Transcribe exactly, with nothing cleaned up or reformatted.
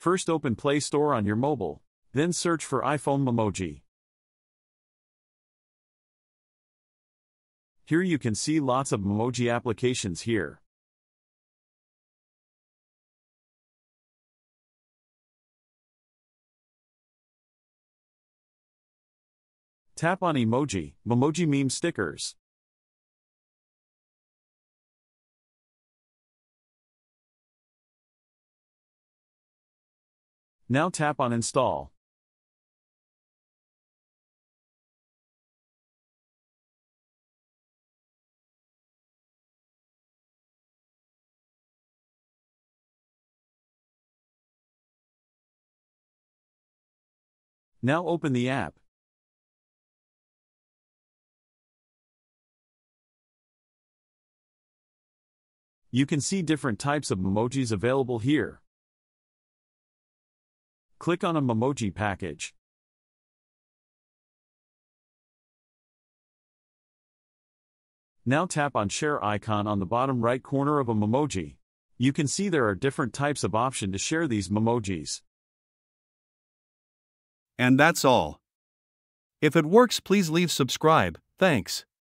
First open Play Store on your mobile, then search for iPhone Memoji. Here you can see lots of Memoji applications here. Tap on Emoji, Memoji meme stickers. Now tap on Install. Now open the app. You can see different types of Memojis available here. Click on a Memoji package. Now tap on Share icon on the bottom right corner of a Memoji. You can see there are different types of option to share these Memojis. And that's all. If it works, please leave subscribe. Thanks.